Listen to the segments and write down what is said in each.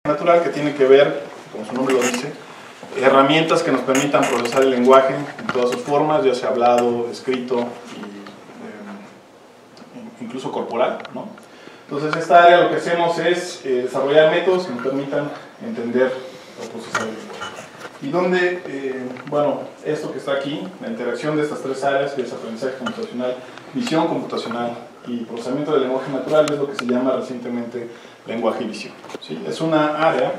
natural, que tiene que ver, como su nombre lo dice, herramientas que nos permitan procesar el lenguaje en todas sus formas, ya sea hablado, escrito y incluso corporal, ¿no? Entonces esta área lo que hacemos es desarrollar métodos que nos permitan entender o procesar el lenguaje. Y donde, bueno, esto que está aquí, la interacción de estas tres áreas, que es aprendizaje computacional, visión computacional y procesamiento del lenguaje natural, es lo que se llama recientemente lenguaje y visión, ¿sí? Es una área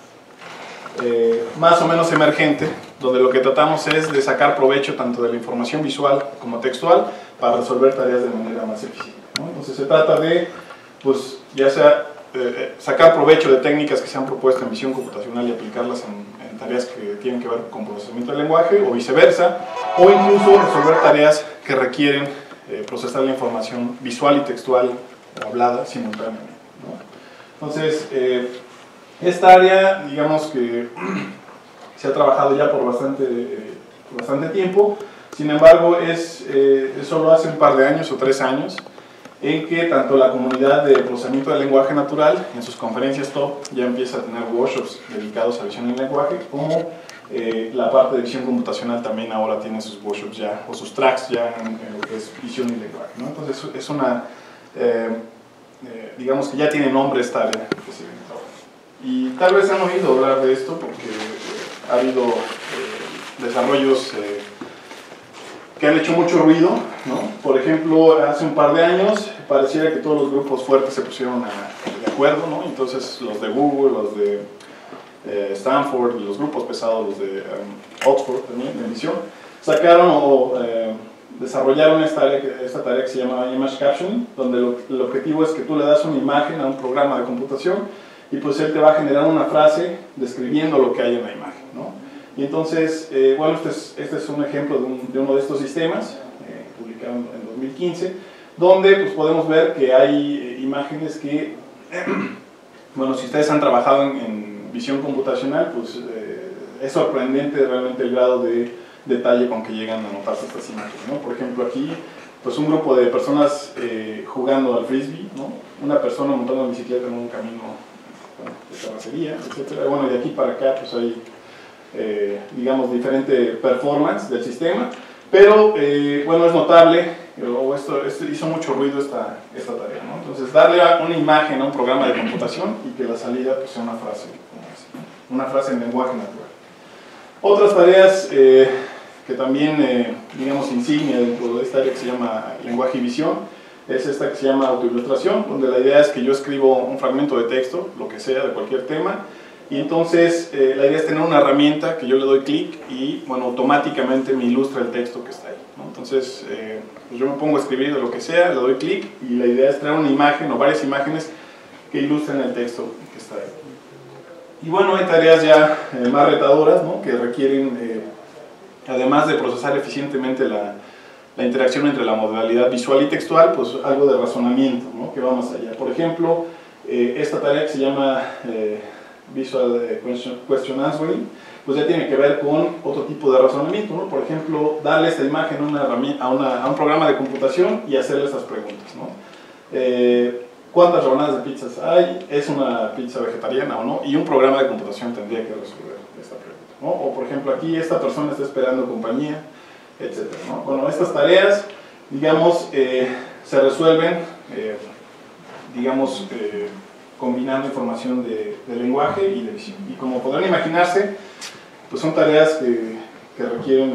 más o menos emergente, donde lo que tratamos es de sacar provecho tanto de la información visual como textual para resolver tareas de manera más eficiente, ¿no? Entonces se trata de, pues, ya sea sacar provecho de técnicas que se han propuesto en visión computacional y aplicarlas en tareas que tienen que ver con procesamiento del lenguaje, o viceversa, o incluso resolver tareas que requieren procesar la información visual y textual o hablada simultáneamente, ¿no? Entonces, esta área, digamos que se ha trabajado ya por bastante tiempo. Sin embargo, solo hace un par de años o 3 años en que tanto la comunidad de procesamiento del lenguaje natural en sus conferencias top ya empieza a tener workshops dedicados a visión del lenguaje, como la parte de visión computacional también ahora tiene sus workshops ya, o sus tracks ya en lo que es visión y lenguaje, ¿no? Entonces es una, digamos que ya tiene nombre esta área que se viene trabajando. Y tal vez han oído hablar de esto porque ha habido desarrollos que han hecho mucho ruido, ¿no? Por ejemplo, hace un par de años pareciera que todos los grupos fuertes se pusieron de acuerdo, ¿no? Entonces los de Google, los de Stanford, los grupos pesados, los de Oxford también, de visión, sacaron o desarrollaron esta tarea que se llama Image Captioning, donde el objetivo es que tú le das una imagen a un programa de computación y pues él te va a generar una frase describiendo lo que hay en la imagen, ¿no? Y entonces, bueno, este es un ejemplo de uno de estos sistemas, publicado en 2015, donde pues, podemos ver que hay imágenes que, bueno, si ustedes han trabajado en visión computacional, pues es sorprendente realmente el grado de detalle con que llegan a notarse estas imágenes, ¿no? Por ejemplo, aquí, pues un grupo de personas jugando al frisbee, ¿no? Una persona montando en bicicleta en un camino, bueno, de terracería, etc. Bueno, de aquí para acá, pues hay digamos, diferente performance del sistema, pero bueno, es notable, o esto hizo mucho ruido esta tarea, ¿no? Entonces, darle una imagen a un programa de computación y que la salida pues, sea una frase, ¿no? Una frase en lenguaje natural. Otras tareas que también, digamos, insignia dentro de esta área que se llama lenguaje y visión, es esta que se llama autoilustración, donde la idea es que yo escribo un fragmento de texto, lo que sea, de cualquier tema, y entonces la idea es tener una herramienta que yo le doy clic y, bueno, automáticamente me ilustra el texto que está ahí, ¿no? Entonces, pues yo me pongo a escribir de lo que sea, le doy clic y la idea es traer una imagen o varias imágenes que ilustren el texto que está ahí. Y bueno, hay tareas ya más retadoras, ¿no? Que requieren, además de procesar eficientemente la interacción entre la modalidad visual y textual, pues algo de razonamiento, ¿no? Que va más allá. Por ejemplo, esta tarea que se llama Visual Question Answering, pues ya tiene que ver con otro tipo de razonamiento, ¿no? Por ejemplo, darle esta imagen a un programa de computación y hacerle estas preguntas, ¿no? ¿Cuántas rebanadas de pizzas hay? ¿Es una pizza vegetariana o no? Y un programa de computación tendría que resolver esta pregunta, ¿no? O por ejemplo, aquí esta persona está esperando compañía, etc., ¿no? Bueno, estas tareas, digamos, se resuelven, digamos, combinando información de lenguaje y de visión. Y como podrán imaginarse, pues son tareas que requieren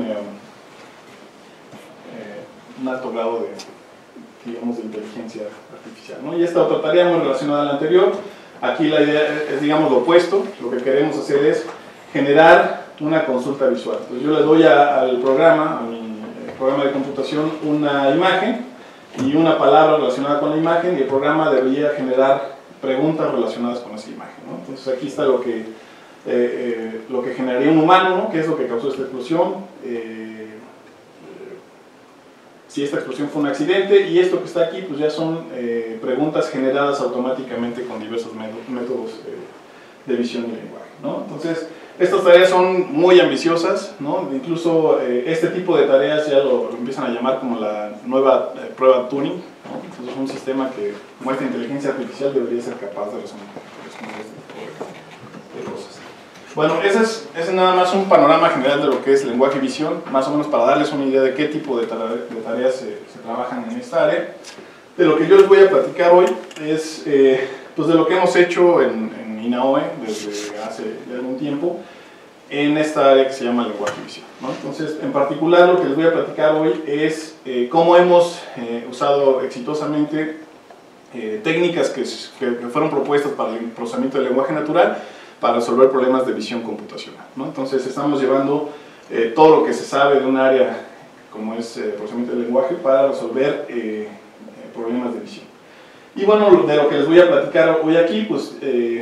un alto grado de, digamos, de inteligencia artificial, ¿no? Y esta otra tarea muy relacionada a la anterior, aquí la idea es, digamos, lo opuesto. Lo que queremos hacer es generar una consulta visual. Entonces yo le doy al programa, a mi programa de computación, una imagen y una palabra relacionada con la imagen, y el programa debería generar preguntas relacionadas con esa imagen, ¿no? Entonces aquí está lo que generaría un humano, ¿no? ¿Qué es lo que causó esta explosión? Si esta explosión fue un accidente, y esto que está aquí pues ya son preguntas generadas automáticamente con diversos métodos de visión y lenguaje, ¿no? Entonces estas tareas son muy ambiciosas, ¿no? Incluso este tipo de tareas ya lo empiezan a llamar como la nueva prueba Turing, ¿no? Entonces es un sistema que, como esta inteligencia artificial, debería ser capaz de responder este tipo de Bueno, ese es nada más un panorama general de lo que es lenguaje y visión, más o menos para darles una idea de qué tipo de tareas se trabajan en esta área. De lo que yo les voy a platicar hoy es pues de lo que hemos hecho en INAOE desde hace ya algún tiempo en esta área que se llama lenguaje y visión, ¿no? Entonces, en particular lo que les voy a platicar hoy es cómo hemos usado exitosamente técnicas que fueron propuestas para el procesamiento del lenguaje natural para resolver problemas de visión computacional, ¿no? Entonces estamos llevando todo lo que se sabe de un área como es procesamiento del lenguaje para resolver problemas de visión. Y bueno, de lo que les voy a platicar hoy aquí, pues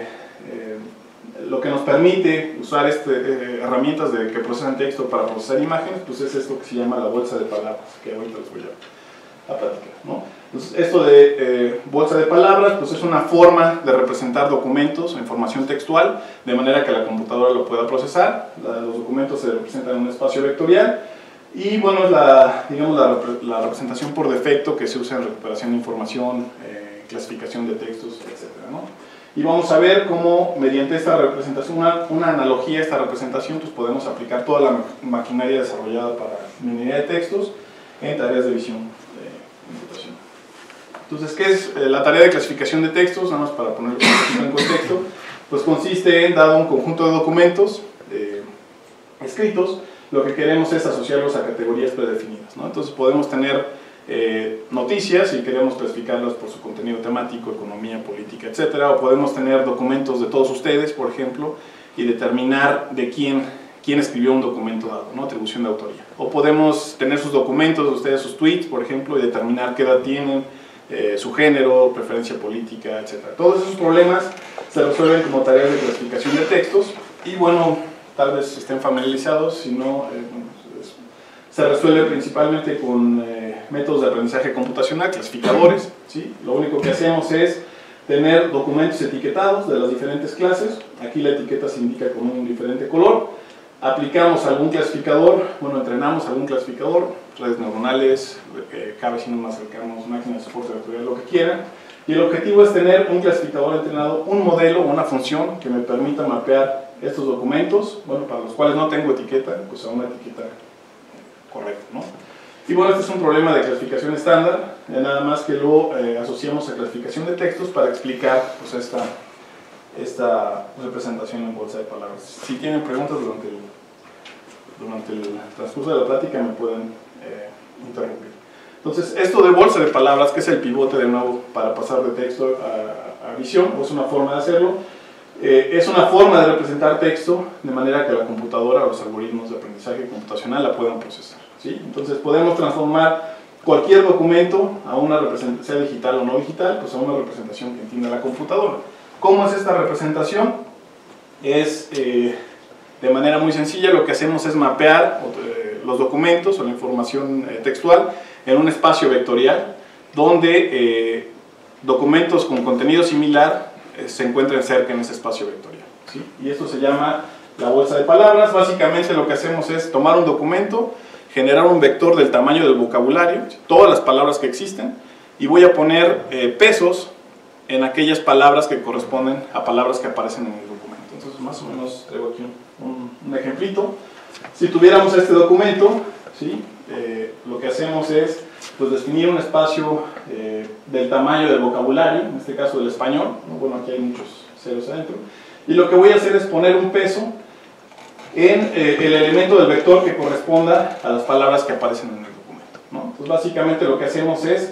lo que nos permite usar herramientas que procesan texto para procesar imágenes, pues es esto que se llama la bolsa de palabras, que ahorita les voy a platicar, ¿no? Entonces, esto de bolsa de palabras, pues es una forma de representar documentos o información textual de manera que la computadora lo pueda procesar. Los documentos se representan en un espacio vectorial y bueno, es la representación por defecto que se usa en recuperación de información, clasificación de textos, etc., ¿no? Y vamos a ver cómo mediante esta representación, una analogía a esta representación, pues podemos aplicar toda la maquinaria desarrollada para minería de textos en tareas de visión de computación. Entonces, ¿qué es la tarea de clasificación de textos? Nada más para ponerlo en contexto, pues consiste en, dado un conjunto de documentos escritos, lo que queremos es asociarlos a categorías predefinidas, ¿no? Entonces podemos tener noticias y queremos clasificarlas por su contenido temático, economía, política, etcétera, o podemos tener documentos de todos ustedes, por ejemplo, y determinar de quién escribió un documento dado, ¿no? Atribución de autoría. O podemos tener sus documentos de ustedes, sus tweets, por ejemplo, y determinar qué edad tienen, su género, preferencia política, etc. Todos esos problemas se resuelven como tareas de clasificación de textos y bueno, tal vez estén familiarizados, si no, se resuelve principalmente con métodos de aprendizaje computacional, clasificadores, ¿sí? Lo único que hacemos es tener documentos etiquetados de las diferentes clases, aquí la etiqueta se indica con un diferente color, aplicamos algún clasificador, bueno, entrenamos algún clasificador, redes neuronales, cada vecinos más cercanos, máquinas de soporte vectorial, lo que quieran, y el objetivo es tener un clasificador entrenado, un modelo, una función que me permita mapear estos documentos, bueno, para los cuales no tengo etiqueta, pues a una etiqueta correcta, ¿no? Y bueno, este es un problema de clasificación estándar, nada más que lo asociamos a clasificación de textos para explicar pues, esta representación en bolsa de palabras. Si tienen preguntas durante el transcurso de la plática me pueden interrumpir. Entonces, esto de bolsa de palabras, que es el pivote de nuevo para pasar de texto a visión, o es una forma de hacerlo, es una forma de representar texto de manera que la computadora o los algoritmos de aprendizaje computacional la puedan procesar, ¿sí? Entonces podemos transformar cualquier documento a una representación, sea digital o no digital, pues a una representación que entienda la computadora. ¿Cómo es esta representación? Es de manera muy sencilla, lo que hacemos es mapear los documentos o la información textual en un espacio vectorial donde documentos con contenido similar se encuentren cerca en ese espacio vectorial, ¿sí? Y esto se llama la bolsa de palabras. Básicamente lo que hacemos es tomar un documento, generar un vector del tamaño del vocabulario, todas las palabras que existen, y voy a poner pesos en aquellas palabras que corresponden a palabras que aparecen en el documento. Entonces más o menos traigo aquí un ejemplito. Si tuviéramos este documento, ¿sí? Lo que hacemos es pues, definir un espacio del tamaño del vocabulario, en este caso del español, ¿no? Bueno, aquí hay muchos ceros adentro, y lo que voy a hacer es poner un peso en el elemento del vector que corresponda a las palabras que aparecen en el documento, ¿no? Entonces básicamente lo que hacemos es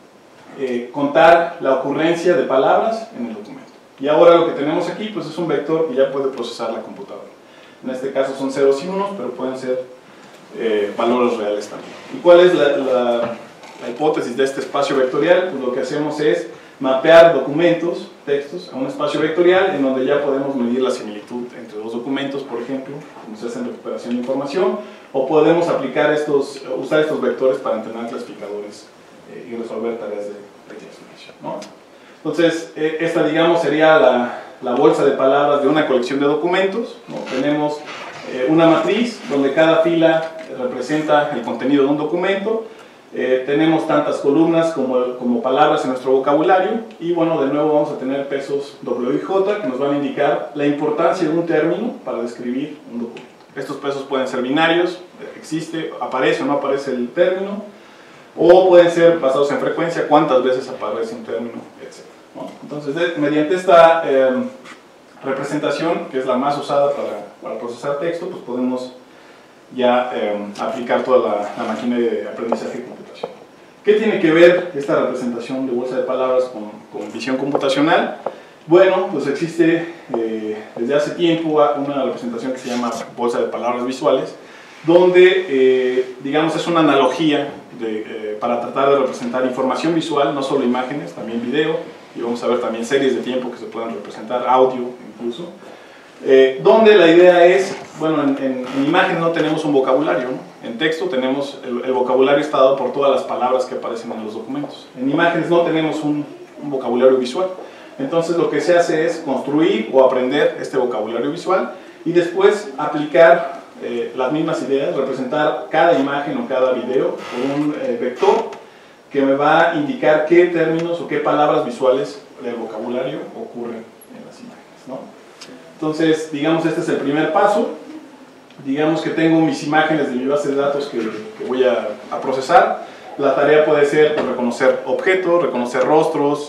contar la ocurrencia de palabras en el documento. Y ahora lo que tenemos aquí pues es un vector que ya puede procesar la computadora. En este caso son ceros y unos, pero pueden ser valores reales también. ¿Y cuál es la hipótesis de este espacio vectorial? Pues lo que hacemos es mapear documentos, textos, a un espacio vectorial en donde ya podemos medir la similitud entre dos documentos, por ejemplo, como se hace en recuperación de información, o podemos aplicar usar estos vectores para entrenar clasificadores y resolver tareas de clasificación, ¿no? Entonces, esta digamos sería la bolsa de palabras de una colección de documentos, ¿no? Tenemos una matriz donde cada fila representa el contenido de un documento, Tenemos tantas columnas como palabras en nuestro vocabulario, y bueno, de nuevo vamos a tener pesos W y J que nos van a indicar la importancia de un término para describir un documento. Estos pesos pueden ser binarios, existe, aparece o no aparece el término, o pueden ser basados en frecuencia, cuántas veces aparece un término, etc., ¿no? Entonces, mediante esta representación, que es la más usada para procesar texto, pues podemos ya aplicar toda la maquinaria de aprendizaje y computación. ¿Qué tiene que ver esta representación de bolsa de palabras con visión computacional? Bueno, pues existe desde hace tiempo una representación que se llama bolsa de palabras visuales, donde, digamos, es una analogía para tratar de representar información visual, no solo imágenes, también video, y vamos a ver también series de tiempo que se pueden representar, audio incluso, donde la idea es, bueno, en imágenes no tenemos un vocabulario, ¿no? En texto tenemos, el vocabulario está dado por todas las palabras que aparecen en los documentos. En imágenes no tenemos un vocabulario visual. Entonces lo que se hace es construir o aprender este vocabulario visual y después aplicar las mismas ideas, representar cada imagen o cada video por un vector que me va a indicar qué términos o qué palabras visuales del vocabulario ocurren en las imágenes, ¿no? Entonces, digamos, este es el primer paso. Digamos que tengo mis imágenes de mi base de datos que voy a procesar. La tarea puede ser reconocer objetos, reconocer rostros,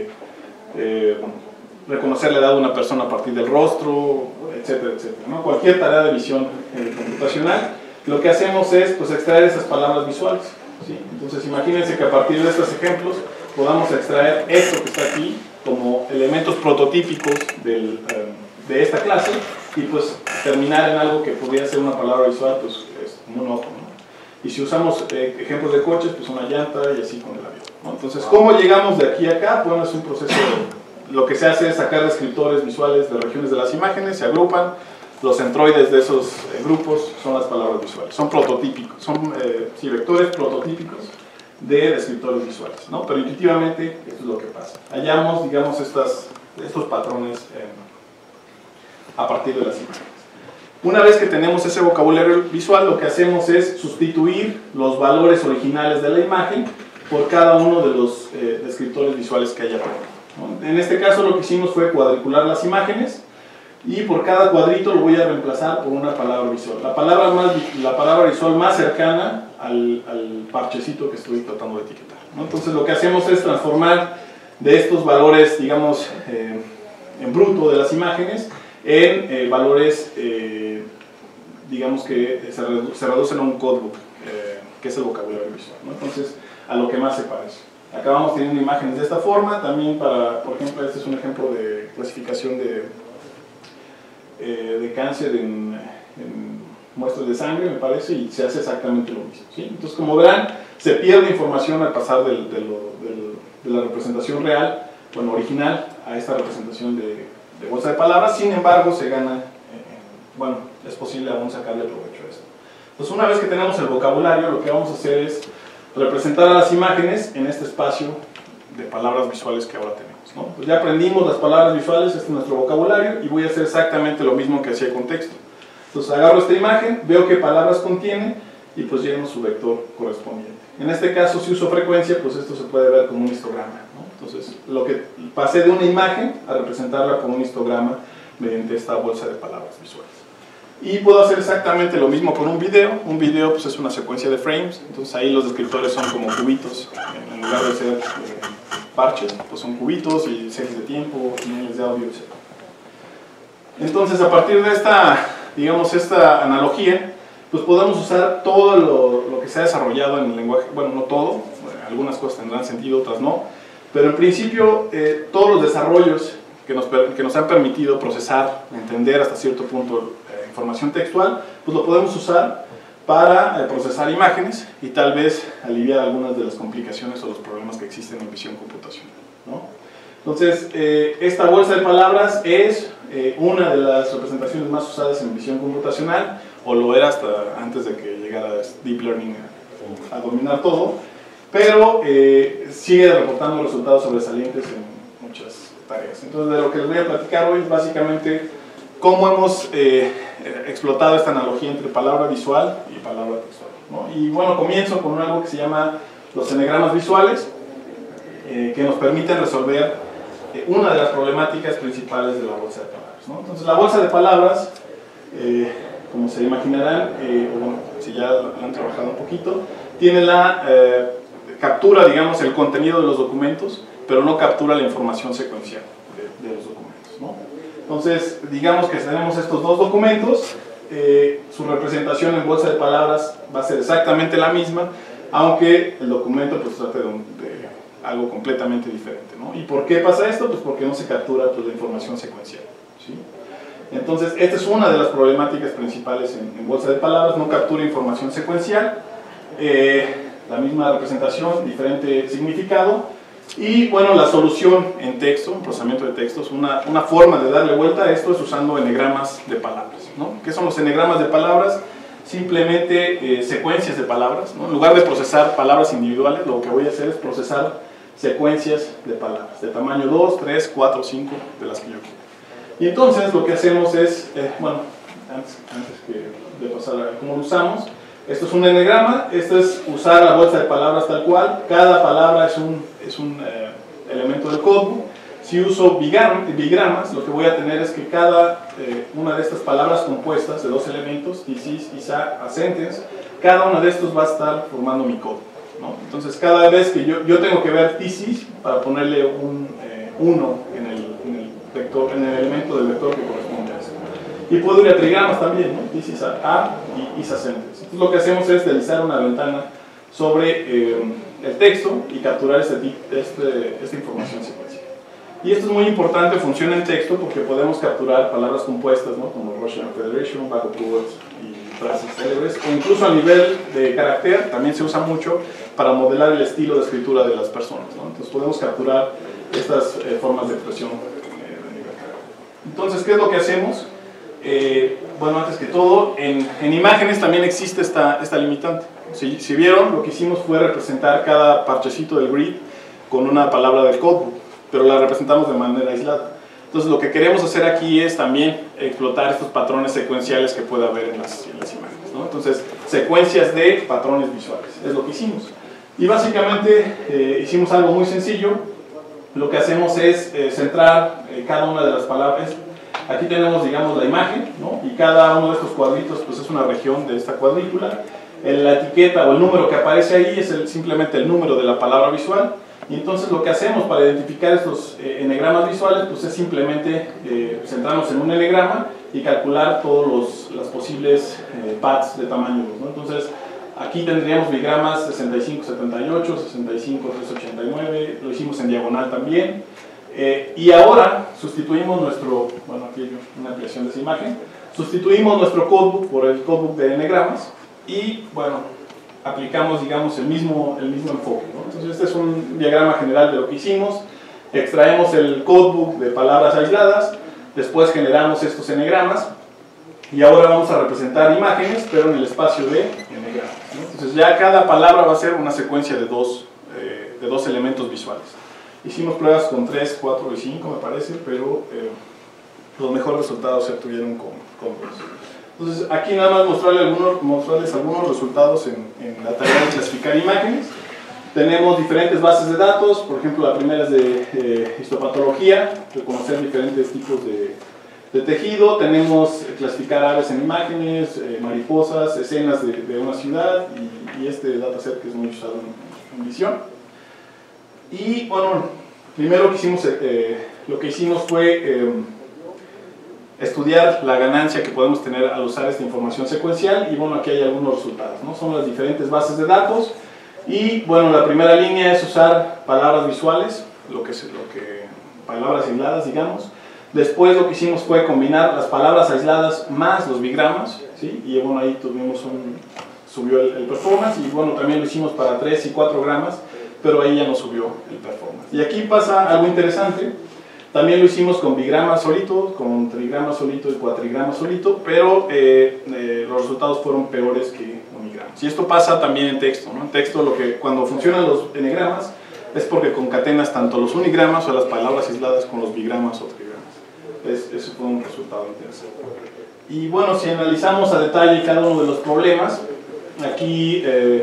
reconocer la edad de una persona a partir del rostro, etcétera, etcétera, ¿no? Cualquier tarea de visión computacional, lo que hacemos es, pues, extraer esas palabras visuales, ¿sí? Entonces imagínense que a partir de estos ejemplos podamos extraer esto que está aquí como elementos prototípicos de esta clase y pues terminar en algo que podría ser una palabra visual, pues es como un ojo, ¿no? Y si usamos ejemplos de coches, pues una llanta y así con el avión, ¿no? Entonces, ¿cómo llegamos de aquí a acá? Bueno, es un proceso lo que se hace es sacar descriptores visuales de regiones de las imágenes, se agrupan, los centroides de esos grupos son las palabras visuales, son prototípicos, son vectores prototípicos de descriptores visuales, ¿no? Pero intuitivamente esto es lo que pasa. Hallamos, digamos, estos patrones a partir de las imágenes. Una vez que tenemos ese vocabulario visual, lo que hacemos es sustituir los valores originales de la imagen por cada uno de los descriptores visuales que haya por ahí, ¿no? En este caso lo que hicimos fue cuadricular las imágenes y por cada cuadrito lo voy a reemplazar por una palabra visual. La palabra visual más cercana al parchecito que estoy tratando de etiquetar, ¿no? Entonces lo que hacemos es transformar de estos valores, digamos, en bruto de las imágenes en valores, digamos, que se reducen a un codebook, que es el vocabulario visual, ¿no? Entonces, a lo que más se parece. Acá vamos teniendo imágenes de esta forma, también para, por ejemplo, este es un ejemplo de clasificación de cáncer en muestras de sangre, me parece, y se hace exactamente lo mismo, ¿sí? Entonces, como verán, se pierde información al pasar de la representación real, bueno, original, a esta representación de bolsa de palabras. Sin embargo, se gana, bueno, es posible aún sacarle provecho a esto. Entonces, una vez que tenemos el vocabulario, lo que vamos a hacer es representar a las imágenes en este espacio de palabras visuales que ahora tenemos, ¿no? Pues ya aprendimos las palabras visuales, este es nuestro vocabulario, y voy a hacer exactamente lo mismo que hacía con texto. Entonces agarro esta imagen, veo qué palabras contiene y pues lleno su vector correspondiente. En este caso, si uso frecuencia, pues esto se puede ver como un histograma, ¿no? Entonces, lo que pasé de una imagen a representarla como un histograma mediante esta bolsa de palabras visuales. Y puedo hacer exactamente lo mismo con un video. Un video, pues, es una secuencia de frames, entonces ahí los descriptores son como cubitos, en lugar de ser parches, pues son cubitos y series de tiempo, líneas de audio, etc. Entonces, a partir de esta, digamos, esta analogía, pues podemos usar todo lo que se ha desarrollado en el lenguaje, bueno, no todo, algunas cosas tendrán sentido, otras no, pero en principio todos los desarrollos que nos han permitido procesar, entender hasta cierto punto información textual, pues lo podemos usar para procesar imágenes y tal vez aliviar algunas de las complicaciones o los problemas que existen en visión computacional, ¿no? Entonces, esta bolsa de palabras es una de las representaciones más usadas en visión computacional, o lo era hasta antes de que llegara Deep Learning a dominar todo, pero sigue reportando resultados sobresalientes en muchas tareas. Entonces, de lo que les voy a platicar hoy es básicamente cómo hemos explotado esta analogía entre palabra visual y palabra textual. ¿no? Y bueno, comienzo con algo que se llama los enegramas visuales, que nos permiten resolver una de las problemáticas principales de la bolsa de palabras, ¿no? Entonces, la bolsa de palabras, como se imaginarán, o bueno, si ya lo han trabajado un poquito, tiene la captura, digamos, el contenido de los documentos, pero no captura la información secuencial de los documentos, ¿no? Entonces, digamos que tenemos estos dos documentos, su representación en bolsa de palabras va a ser exactamente la misma, aunque el documento pues trate de algo completamente diferente, ¿no? ¿Y por qué pasa esto? Pues porque no se captura pues, la información secuencial, ¿sí? Entonces, esta es una de las problemáticas principales en bolsa de palabras, no captura información secuencial, la misma representación, diferente significado. Y bueno, la solución en texto, procesamiento de textos, una forma de darle vuelta a esto es usando enegramas de palabras, ¿no? ¿Qué son los enegramas de palabras? Simplemente secuencias de palabras, ¿no? En lugar de procesar palabras individuales, lo que voy a hacer es procesar secuencias de palabras, de tamaño 2, 3, 4, 5, de las que yo quiero. Y entonces lo que hacemos es, bueno, antes de pasar a cómo lo usamos, esto es un enegrama, esto es usar la bolsa de palabras tal cual, cada palabra es un elemento del codebook. Si uso bigramas, lo que voy a tener es que cada una de estas palabras compuestas de dos elementos, this is, a sentence, cada una de estos va a estar formando mi código, ¿no? Entonces cada vez que yo tengo que ver this is para ponerle un 1 en el elemento del vector que corresponde a eso. Y puedo ir a trigramas también, ¿no? This is a y is a sentence. Entonces lo que hacemos es deslizar una ventana sobre el texto y capturar esta información secuencial. Y esto es muy importante, funciona en texto porque podemos capturar palabras compuestas, ¿no? Como Russian Federation, backup words y frases célebres, o incluso a nivel de carácter, también se usa mucho para modelar el estilo de escritura de las personas, ¿no? Entonces podemos capturar estas formas de expresión. Entonces, ¿qué es lo que hacemos? Bueno, antes que todo, en imágenes también existe esta limitante. Si vieron, lo que hicimos fue representar cada parchecito del grid con una palabra del codebook, pero la representamos de manera aislada. Entonces lo que queremos hacer aquí es también explotar estos patrones secuenciales que puede haber en las imágenes, ¿no? Entonces, secuencias de patrones visuales, es lo que hicimos. Y básicamente hicimos algo muy sencillo. Lo que hacemos es centrar cada una de las palabras. Aquí tenemos, digamos, la imagen, ¿no? Y cada uno de estos cuadritos pues, es una región de esta cuadrícula. La etiqueta o el número que aparece ahí es simplemente el número de la palabra visual. Y entonces lo que hacemos para identificar estos enegramas visuales pues, es simplemente centrarnos en un enegrama y calcular todos los posibles paths de tamaño 2, ¿no? Entonces, aquí tendríamos bigramas 65-78, 65-389, lo hicimos en diagonal también. Y ahora sustituimos bueno, aquí hay una ampliación de esa imagen, sustituimos nuestro codebook por el codebook de enegramas y, bueno, aplicamos, digamos, el mismo enfoque, ¿no? Entonces este es un diagrama general de lo que hicimos, extraemos el codebook de palabras aisladas, después generamos estos enegramas y ahora vamos a representar imágenes, pero en el espacio de enegramas, ¿no? Entonces ya cada palabra va a ser una secuencia de dos elementos visuales. Hicimos pruebas con 3, 4 y 5 me parece, pero los mejores resultados se obtuvieron con 2. Entonces aquí nada más mostrarles algunos resultados en la tarea de clasificar imágenes. Tenemos diferentes bases de datos, por ejemplo la primera es de histopatología, reconocer diferentes tipos de tejido. Tenemos clasificar aves en imágenes, mariposas, escenas de una ciudad y este dataset que es muy usado en visión. Y bueno, primero lo que hicimos fue estudiar la ganancia que podemos tener al usar esta información secuencial y bueno, aquí hay algunos resultados, ¿no? Son las diferentes bases de datos y bueno, la primera línea es usar palabras visuales, palabras aisladas, digamos. Después lo que hicimos fue combinar las palabras aisladas más los bigramas, ¿sí? Y bueno, ahí subió el performance y bueno, también lo hicimos para 3 y 4 gramas, pero ahí ya no subió el performance. Y aquí pasa algo interesante, también lo hicimos con bigramas solito, con trigramas solito y cuatrigramas solito, pero los resultados fueron peores que unigramas. Y esto pasa también en texto, ¿no? En texto cuando funcionan los enegramas es porque concatenas tanto los unigramas o las palabras aisladas con los bigramas o trigramas. Ese fue un resultado interesante. Y bueno, si analizamos a detalle cada uno de los problemas, aquí,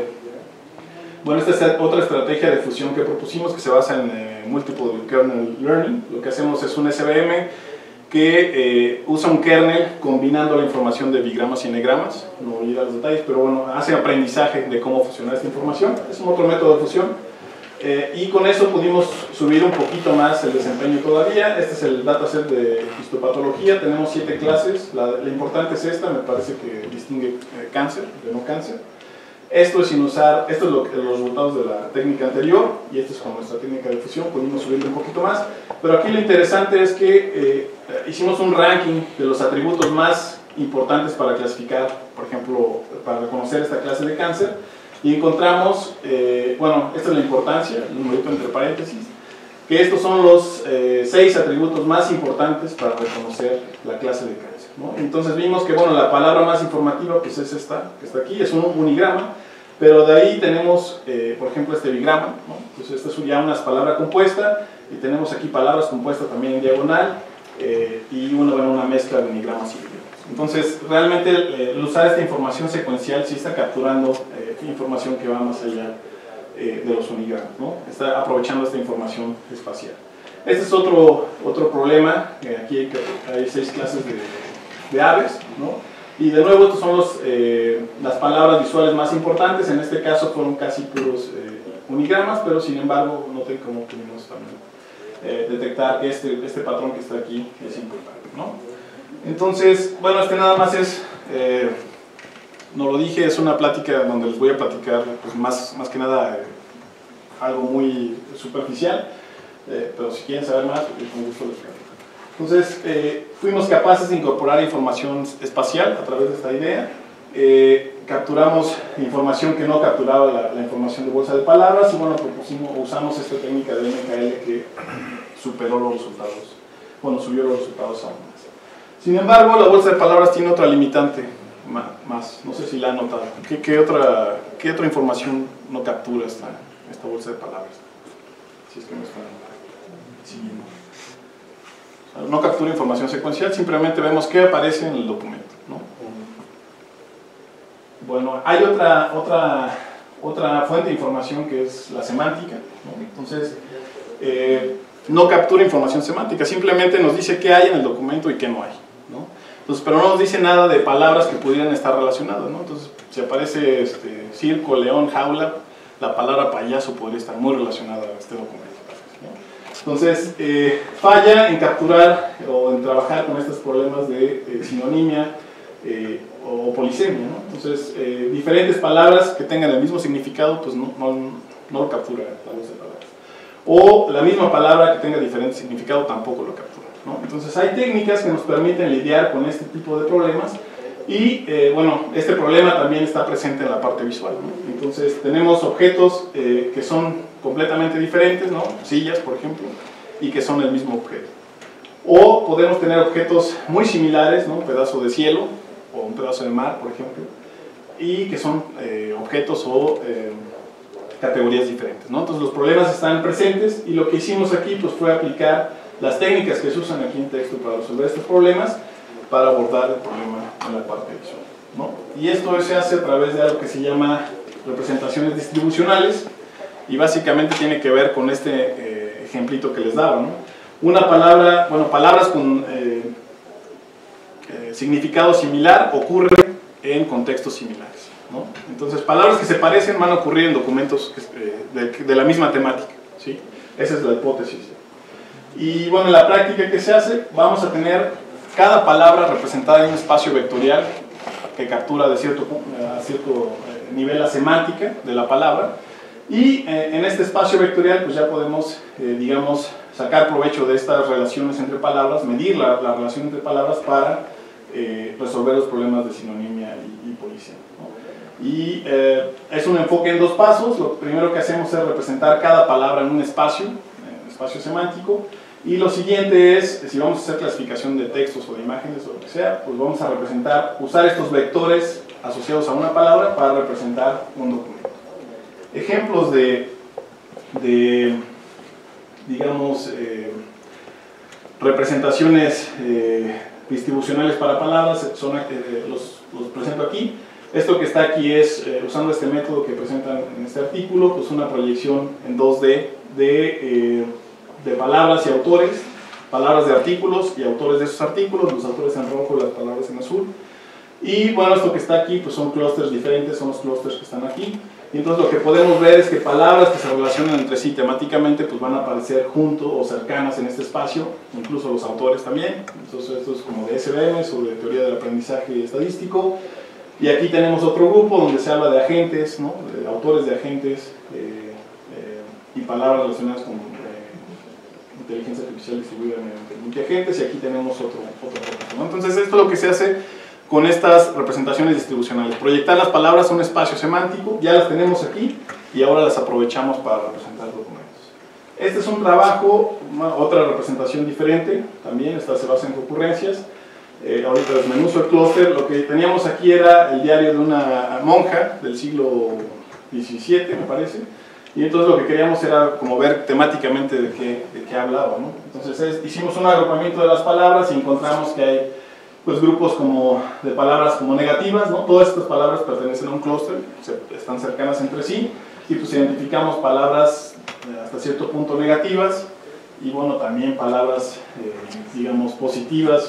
bueno, esta es otra estrategia de fusión que propusimos que se basa en Multiple Kernel Learning. Lo que hacemos es un SVM que usa un kernel combinando la información de bigramas y enegramas. No voy a ir a los detalles, pero bueno, hace aprendizaje de cómo fusionar esta información. Es un otro método de fusión. Y con eso pudimos subir un poquito más el desempeño todavía. Este es el dataset de histopatología. Tenemos 7 clases. La importante es esta, me parece que distingue cáncer de no cáncer. Esto es sin usar, esto es los resultados de la técnica anterior, y esto es con nuestra técnica de fusión. Pudimos subirle un poquito más. Pero aquí lo interesante es que hicimos un ranking de los atributos más importantes para clasificar, por ejemplo, para reconocer esta clase de cáncer. Y encontramos, bueno, esta es la importancia, el numerito entre paréntesis, que estos son los 6 atributos más importantes para reconocer la clase de cáncer, ¿no? Entonces vimos que, bueno, la palabra más informativa pues es esta, que está aquí, es un unigrama, pero de ahí tenemos, por ejemplo, este bigrama, ¿no? Entonces esta es ya una palabra compuesta, y tenemos aquí palabras compuestas también en diagonal, y bueno, una mezcla de unigramas y bigramas. Entonces, realmente el usar esta información secuencial sí está capturando información que va más allá de los unigramas, ¿no? Está aprovechando esta información espacial. Este es otro problema. Aquí hay 6 clases de aves, ¿no? Y de nuevo, estos son las palabras visuales más importantes. En este caso fueron casi puros unigramas, pero sin embargo, noten cómo pudimos también detectar que este patrón que está aquí es importante, ¿no? Entonces, bueno, nada más es, no lo dije, es una plática donde les voy a platicar pues, más que nada algo muy superficial, pero si quieren saber más, pues, con gusto les platico. Entonces, fuimos capaces de incorporar información espacial a través de esta idea. Capturamos información que no capturaba la información de bolsa de palabras, y bueno, usamos esta técnica de MKL que superó los resultados, bueno, subió los resultados aún más. Sin embargo, la bolsa de palabras tiene otra limitante más, no sé si la han notado. ¿Qué otra información no captura esta bolsa de palabras? Si es que me están siguiendo. O sea, no captura información secuencial, simplemente vemos qué aparece en el documento, ¿no? Bueno, hay otra fuente de información que es la semántica, ¿no? Entonces, no captura información semántica, simplemente nos dice qué hay en el documento y qué no hay, ¿no? Entonces, pero no nos dice nada de palabras que pudieran estar relacionadas, ¿no? Entonces, si aparece circo, león, jaula, la palabra payaso podría estar muy relacionada a este documento, ¿no? Entonces, falla en capturar o en trabajar con estos problemas de sinonimia o polisemia, ¿no? Entonces, diferentes palabras que tengan el mismo significado, pues no lo captura la bolsa de palabras. O la misma palabra que tenga diferente significado tampoco lo captura, ¿no? Entonces hay técnicas que nos permiten lidiar con este tipo de problemas, y bueno, este problema también está presente en la parte visual, ¿no? Entonces tenemos objetos que son completamente diferentes, ¿no? Sillas, por ejemplo, y que son el mismo objeto. O podemos tener objetos muy similares, ¿no? Un pedazo de cielo o un pedazo de mar, por ejemplo, y que son objetos o categorías diferentes, ¿no? Entonces los problemas están presentes, y lo que hicimos aquí pues, fue aplicar las técnicas que se usan aquí en texto para resolver estos problemas, para abordar el problema en la parte visual, ¿no? Y esto se hace a través de algo que se llama representaciones distribucionales, y básicamente tiene que ver con este ejemplito que les daba, ¿no? Una palabra, bueno, palabras con significado similar ocurren en contextos similares, ¿no? Entonces, palabras que se parecen van a ocurrir en documentos de la misma temática, ¿sí? Esa es la hipótesis. Y bueno, en la práctica que se hace, vamos a tener cada palabra representada en un espacio vectorial que captura a cierto nivel la semántica de la palabra, y en este espacio vectorial pues ya podemos, digamos, sacar provecho de estas relaciones entre palabras, medir la relación entre palabras para resolver los problemas de sinonimia y polisemia, ¿no? Y es un enfoque en 2 pasos. Lo primero que hacemos es representar cada palabra en un espacio semántico, y lo siguiente es, si vamos a hacer clasificación de textos o de imágenes o lo que sea, pues vamos a usar estos vectores asociados a una palabra para representar un documento. Ejemplos de digamos, representaciones distribucionales para palabras son los presento aquí. Esto que está aquí es, usando este método que presentan en este artículo, pues una proyección en 2D de palabras y autores, palabras de artículos y autores de esos artículos, los autores en rojo, las palabras en azul. Y bueno, esto que está aquí pues son clústeres diferentes, son los clústeres que están aquí. Y entonces lo que podemos ver es que palabras que se relacionan entre sí temáticamente pues van a aparecer junto o cercanas en este espacio, incluso los autores también. Entonces esto es como de SVM, sobre teoría del aprendizaje estadístico. Y aquí tenemos otro grupo donde se habla de agentes, ¿no? De autores de agentes y palabras relacionadas con inteligencia artificial distribuida mediante multiagentes, y aquí tenemos otro grupo, ¿no? Entonces esto es lo que se hace con estas representaciones distribucionales, proyectar las palabras a un espacio semántico. Ya las tenemos aquí y ahora las aprovechamos para representar documentos. Este es un trabajo, otra representación diferente, también esta se basa en concurrencias. Ahorita desmenuzo el clúster. Lo que teníamos aquí era el diario de una monja del siglo XVII, me parece, y entonces lo que queríamos era como ver temáticamente de qué hablaba, ¿no? Entonces hicimos un agrupamiento de las palabras y encontramos que hay pues grupos como de palabras como negativas, ¿no? Todas estas palabras pertenecen a un clúster, están cercanas entre sí, y pues identificamos palabras hasta cierto punto negativas, y bueno, también palabras digamos positivas,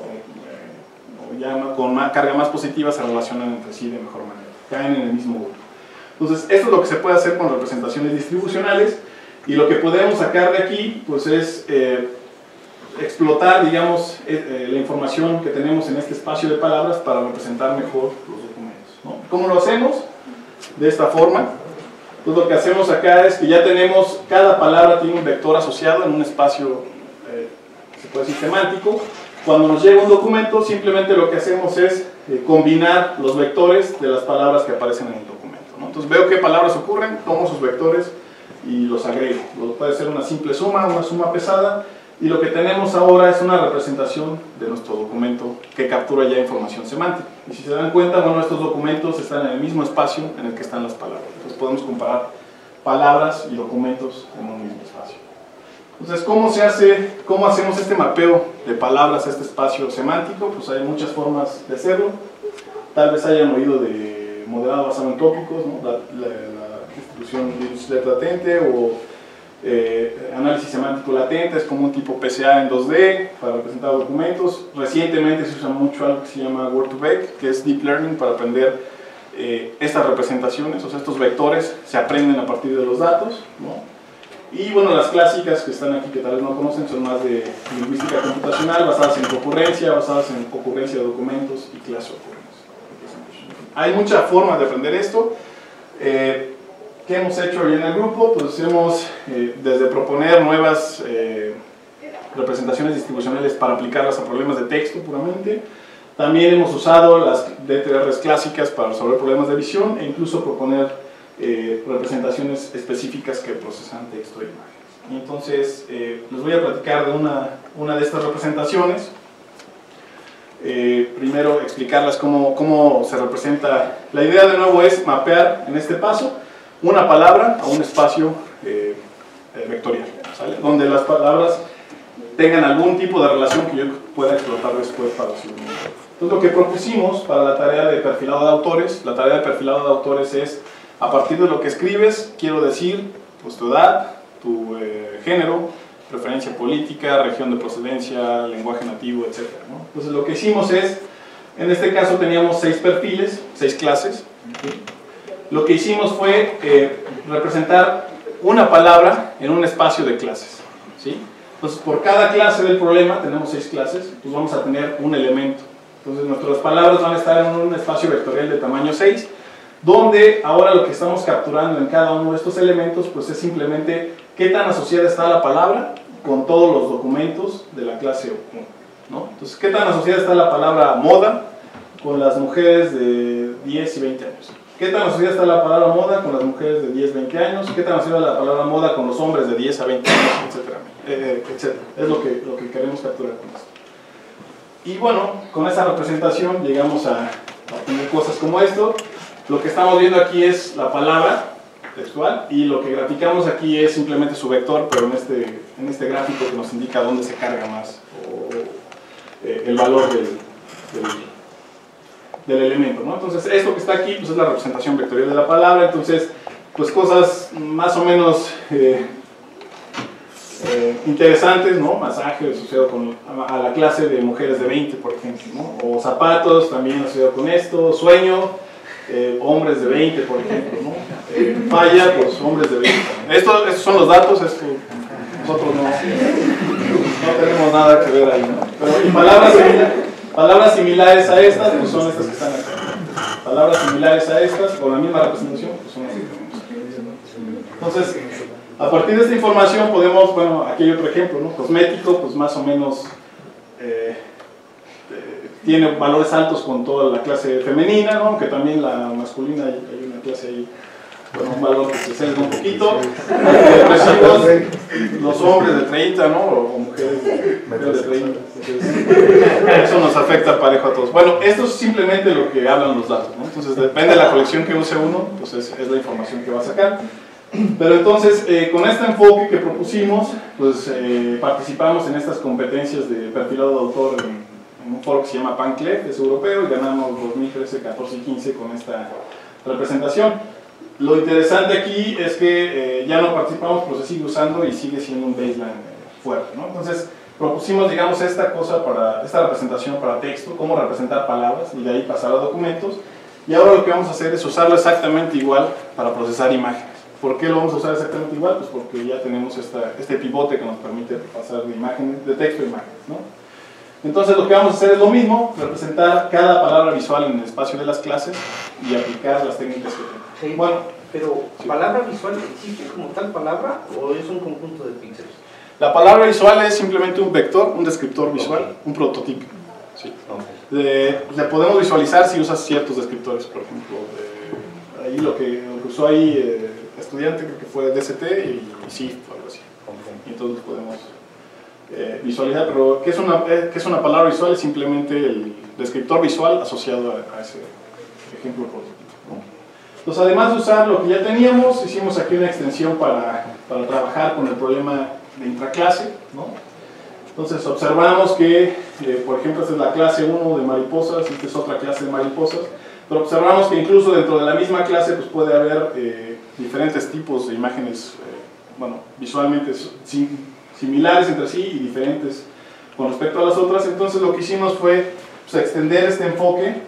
o ya con carga más positiva, se relacionan entre sí de mejor manera, caen en el mismo grupo. Entonces esto es lo que se puede hacer con representaciones distribucionales, y lo que podemos sacar de aquí pues es explotar, digamos, la información que tenemos en este espacio de palabras para representar mejor los documentos, ¿no? ¿Cómo lo hacemos? De esta forma. Entonces lo que hacemos acá es que ya tenemos, cada palabra tiene un vector asociado en un espacio, se puede decir semántico. Cuando nos llega un documento, simplemente lo que hacemos es combinar los vectores de las palabras que aparecen en el documento, ¿no? Entonces veo qué palabras ocurren, tomo sus vectores y los agrego. Puede ser una simple suma, una suma pesada. Y lo que tenemos ahora es una representación de nuestro documento que captura ya información semántica. Y si se dan cuenta, bueno, estos documentos están en el mismo espacio en el que están las palabras. Entonces podemos comparar palabras y documentos en un mismo espacio. Entonces, ¿cómo hacemos este mapeo de palabras a este espacio semántico? Pues hay muchas formas de hacerlo. Tal vez hayan oído de modelado basado en tópicos, ¿no? La distribución virus latente, o análisis semántico latente, es como un tipo PCA en 2D para representar documentos. Recientemente se usa mucho algo que se llama Word2Vec, que es Deep Learning para aprender estas representaciones, o sea, estos vectores se aprenden a partir de los datos, ¿no? Y bueno, las clásicas que están aquí, que tal vez no conocen, son más de lingüística computacional, basadas en concurrencia, basadas en ocurrencia de documentos y clase ocurrencia. Hay muchas formas de aprender esto. ¿Qué hemos hecho hoy en el grupo? Pues hemos, desde proponer nuevas representaciones distribucionales para aplicarlas a problemas de texto puramente, también hemos usado las DTRs clásicas para resolver problemas de visión, e incluso proponer representaciones específicas que procesan texto e imágenes. Y entonces les voy a platicar de una de estas representaciones. Primero explicarles cómo se representa. La idea de nuevo es mapear en este paso una palabra a un espacio vectorial, ¿sale? Donde las palabras tengan algún tipo de relación que yo pueda explotar después para su uso. Entonces lo que propusimos para la tarea de perfilado de autores, la tarea de perfilado de autores es, a partir de lo que escribes, quiero decir pues tu edad, tu género, preferencia política, región de procedencia, lenguaje nativo, etc., ¿no? Entonces lo que hicimos es, en este caso teníamos 6 perfiles, 6 clases. Lo que hicimos fue representar una palabra en un espacio de clases, ¿sí? Entonces por cada clase del problema, tenemos 6 clases, pues vamos a tener un elemento. Entonces nuestras palabras van a estar en un espacio vectorial de tamaño 6, donde ahora lo que estamos capturando en cada uno de estos elementos pues es simplemente qué tan asociada está la palabra con todos los documentos de la clase 1, ¿no? Entonces, qué tan asociada está la palabra moda con las mujeres de 10 y 20 años. ¿Qué tan asociada está la palabra moda con las mujeres de 10 a 20 años? ¿Qué tan asociada la palabra moda con los hombres de 10 a 20 años? Etcétera, etcétera. Es lo que queremos capturar con esto. Y bueno, con esa representación llegamos a obtener cosas como esto. Lo que estamos viendo aquí es la palabra textual, y lo que graficamos aquí es simplemente su vector, pero en este gráfico que nos indica dónde se carga más el valor del del elemento, ¿no? Entonces esto que está aquí pues es la representación vectorial de la palabra. Entonces pues cosas más o menos interesantes, ¿no? Masaje asociado a la clase de mujeres de 20, por ejemplo, ¿no? O zapatos también asociado con esto, sueño, hombres de 20, por ejemplo, ¿no? Falla, pues hombres de 20. Estos son los datos, nosotros no tenemos nada que ver ahí, ¿no? Pero y palabras similares a estas, pues son estas que están aquí. Palabras similares a estas, con la misma representación, pues son las que tenemos. Entonces, a partir de esta información podemos, bueno, aquí hay otro ejemplo, ¿no? Cosmético, pues más o menos tiene valores altos con toda la clase femenina, ¿no? Aunque también la masculina hay una clase ahí, bueno, un valor que se sesga un poquito. Depresivos, los hombres de 30, ¿no? O mujeres de 30. Entonces, eso nos afecta parejo a todos. Bueno, esto es simplemente lo que hablan los datos, ¿no? Entonces, depende de la colección que use uno, pues es la información que va a sacar. Pero entonces, con este enfoque que propusimos, pues participamos en estas competencias de perfilado de autor en un foro que se llama PanClef, es europeo, y ganamos 2013, 14 y 15 con esta representación. Lo interesante aquí es que ya no participamos, pero se sigue usando y sigue siendo un baseline fuerte, ¿no? Entonces, propusimos, digamos, esta representación para texto, cómo representar palabras, y de ahí pasar a documentos. Y ahora lo que vamos a hacer es usarlo exactamente igual para procesar imágenes. ¿Por qué lo vamos a usar exactamente igual? Pues porque ya tenemos este pivote que nos permite pasar de texto a imágenes, ¿no? Entonces lo que vamos a hacer es lo mismo, representar cada palabra visual en el espacio de las clases y aplicar las técnicas que tenemos. Sí, bueno, pero ¿palabra visual existe como tal palabra o es un conjunto de píxeles? La palabra visual es simplemente un vector, un descriptor visual, un prototipo. Sí. Le podemos visualizar si usas ciertos descriptores, por ejemplo. Ahí lo que usó ahí estudiante creo que fue DST y SIFT o algo así. Y entonces podemos visualizar, pero ¿qué es una palabra visual? Es simplemente el descriptor visual asociado a ese ejemplo prototipo, ¿no? Entonces, además de usar lo que ya teníamos, hicimos aquí una extensión para trabajar con el problema de intraclase, ¿no? Entonces observamos que, por ejemplo, esta es la clase 1 de mariposas, esta es otra clase de mariposas, pero observamos que incluso dentro de la misma clase pues puede haber diferentes tipos de imágenes, bueno, visualmente similares entre sí y diferentes con respecto a las otras. Entonces lo que hicimos fue pues, extender este enfoque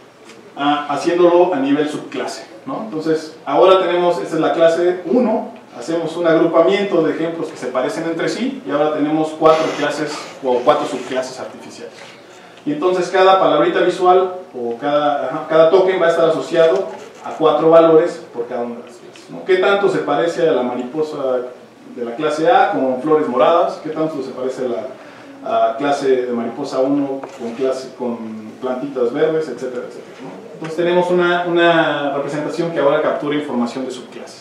haciéndolo a nivel subclase, ¿no? Entonces ahora tenemos, esta es la clase 1, hacemos un agrupamiento de ejemplos que se parecen entre sí y ahora tenemos 4 clases o 4 subclases artificiales. Y entonces cada palabrita visual o cada token va a estar asociado a 4 valores por cada una de las clases, ¿no? ¿Qué tanto se parece a la mariposa de la clase A con flores moradas? ¿Qué tanto se parece a la clase de mariposa 1 con plantitas verdes, etcétera, etcétera, ¿no? Entonces tenemos una representación que ahora captura información de subclases.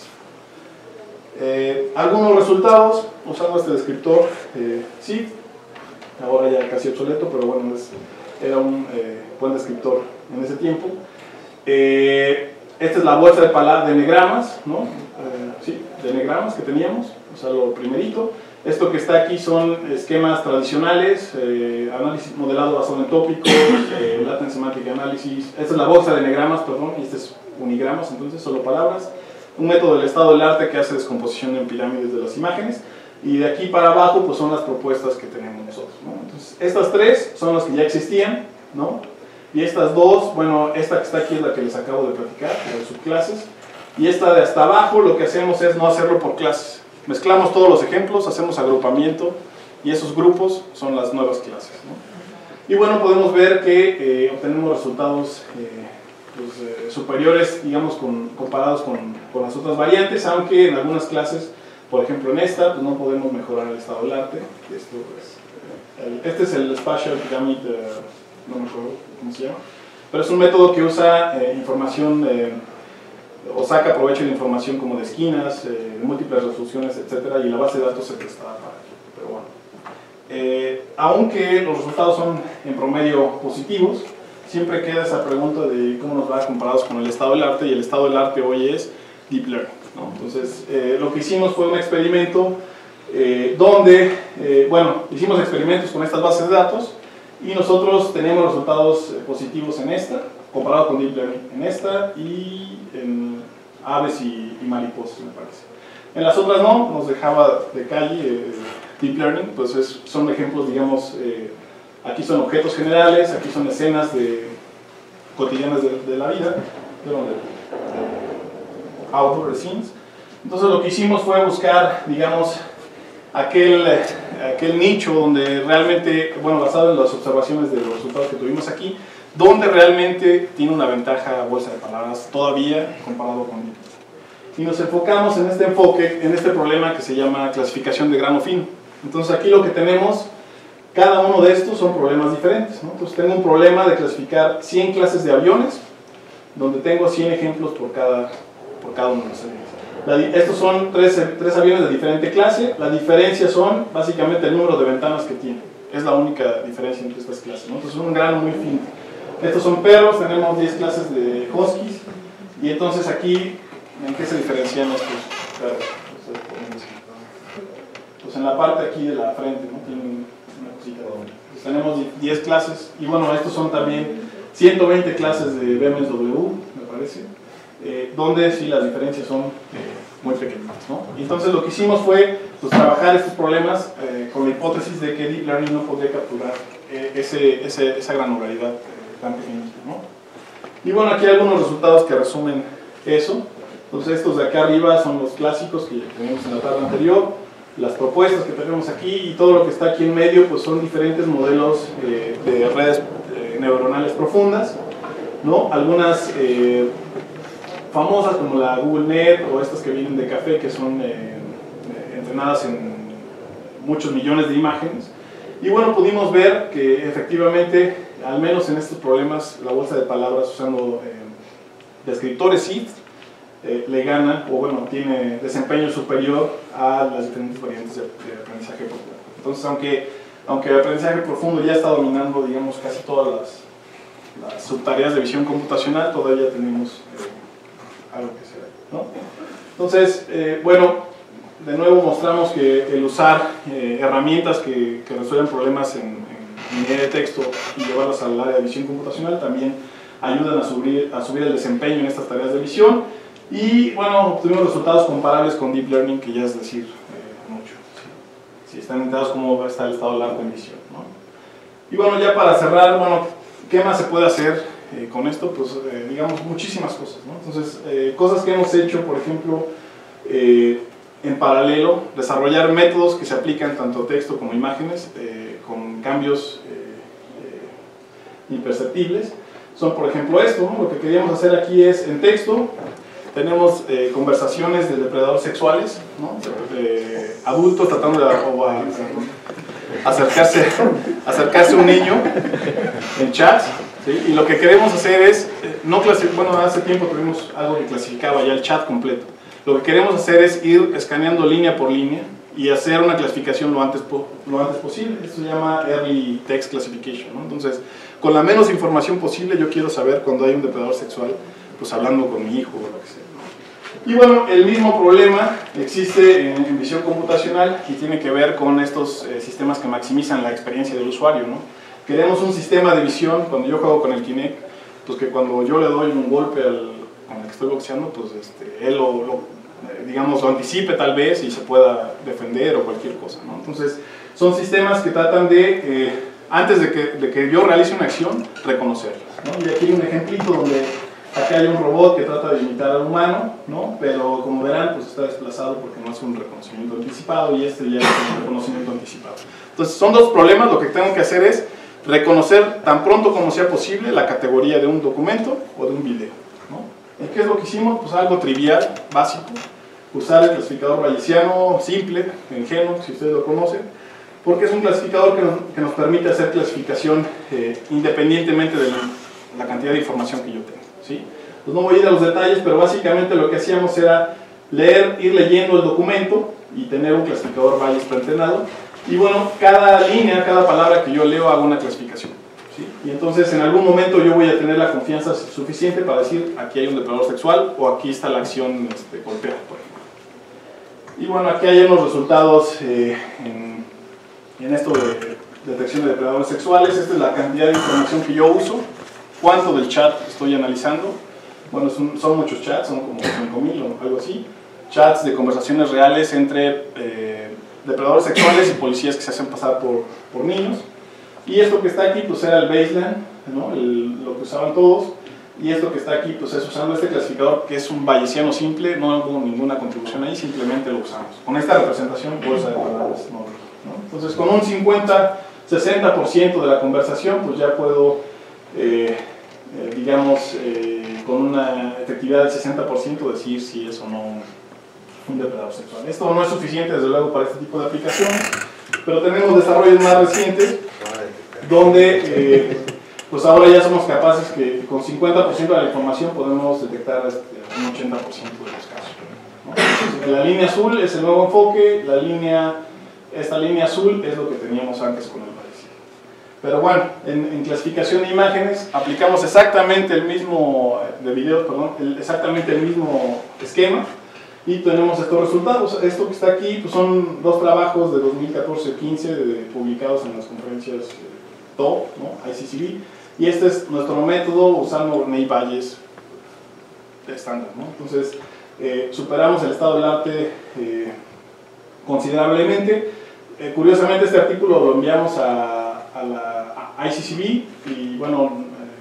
Algunos resultados usando este descriptor, sí, ahora ya casi obsoleto, pero bueno, era un buen descriptor en ese tiempo. Esta es la bolsa de enegramas, ¿no? Sí, de enegramas que teníamos, o sea, lo primerito. Esto que está aquí son esquemas tradicionales, análisis modelado basado en tópicos, latent semantic analysis. Esta es la bolsa de enegramas, perdón, y este es unigramas, entonces solo palabras. Un método del estado del arte que hace descomposición en pirámides de las imágenes. Y de aquí para abajo pues son las propuestas que tenemos nosotros, ¿no? Entonces estas 3 son las que ya existían, ¿no? Y estas 2, bueno, esta que está aquí es la que les acabo de platicar, de subclases. Y esta de hasta abajo lo que hacemos es no hacerlo por clases. Mezclamos todos los ejemplos, hacemos agrupamiento y esos grupos son las nuevas clases, ¿no? Y bueno, podemos ver que obtenemos resultados superiores, digamos, comparados con las otras variantes, aunque en algunas clases, por ejemplo en esta, pues no podemos mejorar el estado del arte. Este es el Spatial Pyramid, no me acuerdo cómo se llama, pero es un método que usa información o saca provecho de información como de esquinas, de múltiples resoluciones, etc. Y la base de datos se prestaba para aquí, pero bueno. Aunque los resultados son en promedio positivos, siempre queda esa pregunta de cómo nos va comparados con el estado del arte, y el estado del arte hoy es Deep Learning, ¿no? Entonces, lo que hicimos fue un experimento donde, bueno, hicimos experimentos con estas bases de datos y nosotros teníamos resultados positivos en esta, comparado con Deep Learning en esta y en aves y mariposas, me parece. En las otras no, nos dejaba de calle Deep Learning, pues son ejemplos, digamos, aquí son objetos generales, aquí son escenas cotidianas de la vida, de outdoor scenes. Entonces lo que hicimos fue buscar, digamos, aquel nicho donde realmente, bueno, basado en las observaciones de los resultados que tuvimos aquí, donde realmente tiene una ventaja bolsa de palabras todavía comparado con Deep. Y nos enfocamos en este problema que se llama clasificación de grano fino. Entonces aquí lo que tenemos, cada uno de estos son problemas diferentes, ¿no? Entonces tengo un problema de clasificar 100 clases de aviones, donde tengo 100 ejemplos por cada uno de los aviones. Estos son tres aviones de diferente clase. La diferencia son básicamente el número de ventanas que tienen. Es la única diferencia entre estas clases, ¿no? Entonces es un grano muy fino. Estos son perros, tenemos 10 clases de huskies. Y entonces aquí, ¿en qué se diferencian estos perros? Pues en la parte aquí de la frente, ¿no? Tienen una cosita de doble. Pues tenemos 10 clases. Y bueno, estos son también 120 clases de BMW, me parece. Donde sí las diferencias son muy pequeñas, ¿no? Y entonces lo que hicimos fue pues, trabajar estos problemas con la hipótesis de que Deep Learning no podría capturar esa granularidad tan pequeñita, ¿no? Y bueno, aquí hay algunos resultados que resumen eso. Entonces estos de acá arriba son los clásicos que teníamos en la tabla anterior, las propuestas que tenemos aquí y todo lo que está aquí en medio pues son diferentes modelos de redes neuronales profundas, ¿no? Algunas famosas como la GoogleNet o estas que vienen de café que son entrenadas en muchos millones de imágenes. Y bueno, pudimos ver que efectivamente, al menos en estos problemas, la bolsa de palabras usando descriptores SID le gana, o bueno, tiene desempeño superior a las diferentes variantes de aprendizaje profundo. Entonces, aunque el aprendizaje profundo ya está dominando, digamos, casi todas las subtareas de visión computacional, todavía tenemos algo que hacer, ¿no? Entonces, bueno, de nuevo mostramos que el usar herramientas que resuelven problemas en minería de texto y llevarlas al área de visión computacional también ayudan a subir el desempeño en estas tareas de visión. Y bueno, obtuvimos resultados comparables con Deep Learning, que ya es decir mucho. Si están enterados cómo está el estado del arte en visión, ¿no? Y bueno, ya para cerrar, bueno, ¿qué más se puede hacer con esto? Pues digamos muchísimas cosas, ¿no? Entonces, cosas que hemos hecho, por ejemplo, en paralelo, desarrollar métodos que se aplican tanto a texto como a imágenes, con cambios imperceptibles. Son, por ejemplo, esto, ¿no? Lo que queríamos hacer aquí es, en texto, tenemos conversaciones de depredadores sexuales, ¿no? Adultos tratando de acercarse a un niño en chats, ¿sí? Y lo que queremos hacer es, bueno, hace tiempo tuvimos algo que clasificaba ya el chat completo. Lo que queremos hacer es ir escaneando línea por línea y hacer una clasificación lo antes posible. Esto se llama Early Text Classification, ¿no? Entonces, con la menos información posible, yo quiero saber cuando hay un depredador sexual, pues hablando con mi hijo o lo que sea, ¿no? Y bueno, el mismo problema existe en visión computacional y tiene que ver con estos sistemas que maximizan la experiencia del usuario, ¿no? Queremos un sistema de visión, cuando yo juego con el Kinect, pues que cuando yo le doy un golpe con el que estoy boxeando, pues él digamos, lo anticipe tal vez y se pueda defender o cualquier cosa, ¿no? Entonces, son sistemas que tratan de, antes de que yo realice una acción, reconocerlas, ¿no? Y aquí hay un ejemplito donde acá hay un robot que trata de imitar al humano, ¿no? Pero como verán, pues está desplazado porque no hace un reconocimiento anticipado y este ya es un reconocimiento anticipado. Entonces, son dos problemas. Lo que tengo que hacer es reconocer tan pronto como sea posible la categoría de un documento o de un video, ¿no? ¿Y qué es lo que hicimos? Pues algo trivial, básico, usar el clasificador bayesiano simple, ingenuo, si ustedes lo conocen, porque es un clasificador que nos permite hacer clasificación independientemente de la cantidad de información que yo tengo, ¿sí? Pues no voy a ir a los detalles, pero básicamente lo que hacíamos era ir leyendo el documento y tener un clasificador Bayes preentrenado, y bueno, cada línea, cada palabra que yo leo hago una clasificación, ¿sí? Y entonces en algún momento yo voy a tener la confianza suficiente para decir aquí hay un depredador sexual o aquí está la acción golpear, por ejemplo. Y bueno, aquí hay unos resultados en esto detección de depredadores sexuales. Esta es la cantidad de información que yo uso, cuánto del chat estoy analizando. Bueno, son muchos chats, son como 5.000 o algo así. Chats de conversaciones reales entre depredadores sexuales y policías que se hacen pasar por niños. Y esto que está aquí pues era el baseline, ¿no? Lo que usaban todos. Y esto que está aquí pues es usando este clasificador que es un bayesiano simple, no hubo ninguna contribución ahí, simplemente lo usamos. Con esta representación, bolsa de palabras, ¿no? Entonces con un 50-60% de la conversación pues ya puedo, digamos, con una efectividad del 60% decir si es o no un depredador sexual. Esto no es suficiente desde luego para este tipo de aplicaciones, pero tenemos desarrollos más recientes donde pues ahora ya somos capaces que con 50% de la información podemos detectar un 80% de los casos, ¿no? Entonces, la línea azul es el nuevo enfoque, esta línea azul es lo que teníamos antes con el parecido. Pero bueno, en clasificación de imágenes aplicamos exactamente el mismo, de videos, perdón, exactamente el mismo esquema y tenemos estos resultados. Esto que está aquí pues son dos trabajos de 2014-15 publicados en las conferencias TOP, ¿no? ICCB. Y este es nuestro método usando Ney Bayes estándar, ¿no? Entonces, superamos el estado del arte considerablemente. Curiosamente, este artículo lo enviamos a la ICCB y, bueno,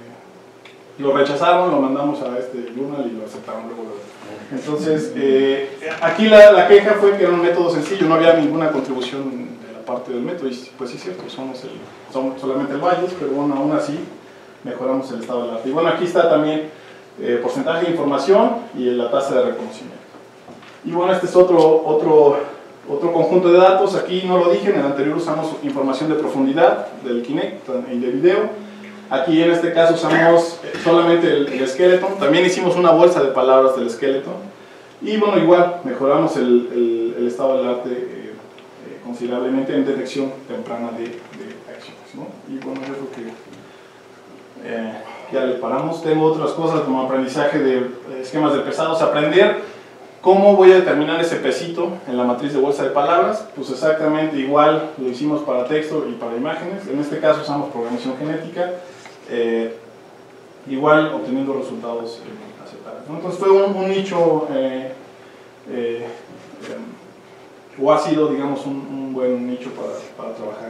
lo rechazaron, lo mandamos a este journal y lo aceptaron luego. Entonces, aquí la queja fue que era un método sencillo, no había ninguna contribución de la parte del método. Y pues sí, es cierto, somos solamente el Bayes, pero bueno, aún así mejoramos el estado del arte. Y bueno, aquí está también porcentaje de información y la tasa de reconocimiento. Y bueno, este es otro conjunto de datos. Aquí no lo dije, en el anterior usamos información de profundidad del Kinect y de video. Aquí en este caso usamos solamente el skeleton. También hicimos una bolsa de palabras del skeleton. Y bueno, igual mejoramos el estado del arte considerablemente en detección temprana de acciones, ¿no? Y bueno, es lo que ya le paramos. Tengo otras cosas como aprendizaje de esquemas de pesados. Aprender cómo voy a determinar ese pesito en la matriz de bolsa de palabras. Pues exactamente igual lo hicimos para texto y para imágenes. En este caso usamos programación genética. Igual obteniendo resultados aceptables, ¿no? Entonces fue un nicho o ha sido, digamos, un buen nicho para trabajar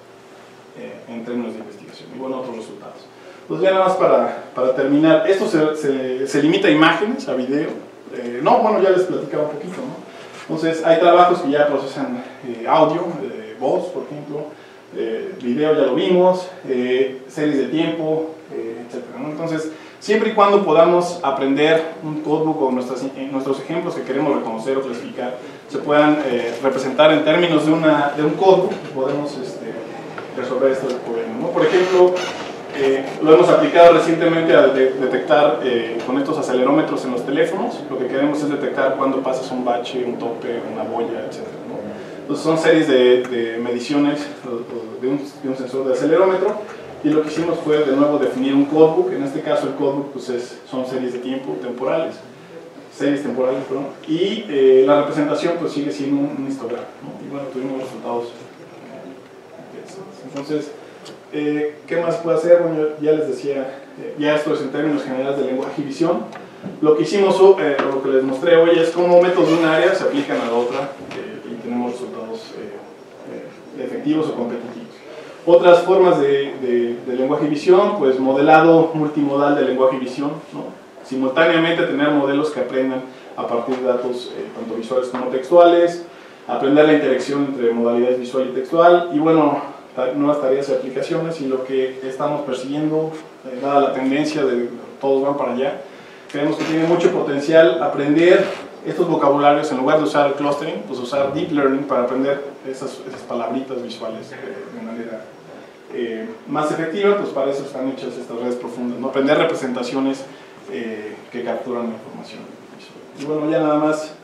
en términos de investigación y bueno, otros resultados. Pues ya nada más para terminar, esto se limita a imágenes, a video. No, bueno, ya les platicaba un poquito, ¿no? Entonces hay trabajos que ya procesan audio, voz, por ejemplo, video ya lo vimos, series de tiempo, etcétera, ¿no? Entonces, siempre y cuando podamos aprender un codebook o nuestros ejemplos que queremos reconocer o clasificar se puedan representar en términos de un codebook, podemos resolver este problema, ¿no? Por ejemplo, lo hemos aplicado recientemente a detectar con estos acelerómetros en los teléfonos. Lo que queremos es detectar cuando pasas un bache, un tope, una boya, etc., ¿no? Entonces son series de mediciones de un sensor de acelerómetro y lo que hicimos fue de nuevo definir un codebook. En este caso el codebook pues son series de tiempo temporales, perdón, y la representación pues sigue siendo un histograma, ¿no? Y bueno, tuvimos resultados interesantes. Entonces, ¿qué más puedo hacer? Bueno, ya les decía, ya esto es en términos generales de lenguaje y visión. Lo que hicimos, lo que les mostré hoy es cómo métodos de un área se aplican a la otra y tenemos resultados efectivos o competitivos. Otras formas de lenguaje y visión, pues modelado multimodal de lenguaje y visión, ¿no? Simultáneamente tener modelos que aprendan a partir de datos tanto visuales como textuales, aprender la interacción entre modalidades visual y textual, y bueno, nuevas tareas y aplicaciones. Y lo que estamos persiguiendo, dada la tendencia de todos van para allá, creemos que tiene mucho potencial aprender estos vocabularios en lugar de usar el clustering, pues usar deep learning para aprender esas palabritas visuales de manera más efectiva. Pues para eso están hechas estas redes profundas, ¿no? Aprender representaciones que capturan la información visual. Y bueno, ya nada más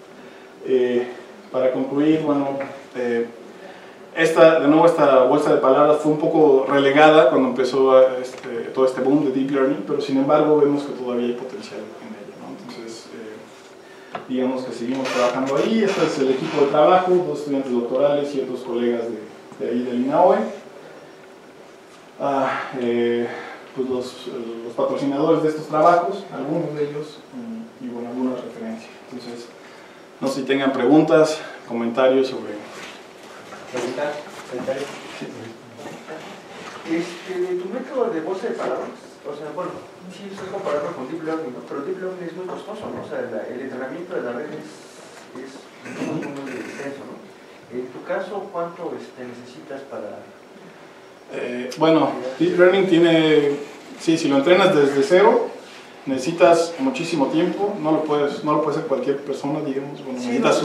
para concluir, bueno, de nuevo esta bolsa de palabras fue un poco relegada cuando empezó todo este boom de deep learning, pero sin embargo vemos que todavía hay potencial en ello, ¿no? Entonces, digamos que seguimos trabajando ahí. Este es el equipo de trabajo, 2 estudiantes doctorales y otros colegas de ahí del INAOE. pues los patrocinadores de estos trabajos, algunos de ellos, y bueno, algunas referencias. Entonces, no sé si tengan preguntas, comentarios sobre... ¿Preguntas? ¿Comentarios? Tu método de bolsa de palabras, o sea, bueno, sí estoy comparando con Deep Learning, ¿no? Pero Deep Learning es muy costoso, ¿no? O sea, el entrenamiento de la red es muy extenso, ¿no? En tu caso, ¿cuánto necesitas para...? Bueno, Deep Learning tiene, sí, si lo entrenas desde cero, necesitas muchísimo tiempo, no lo puede hacer cualquier persona, digamos. Bueno, sí, necesitas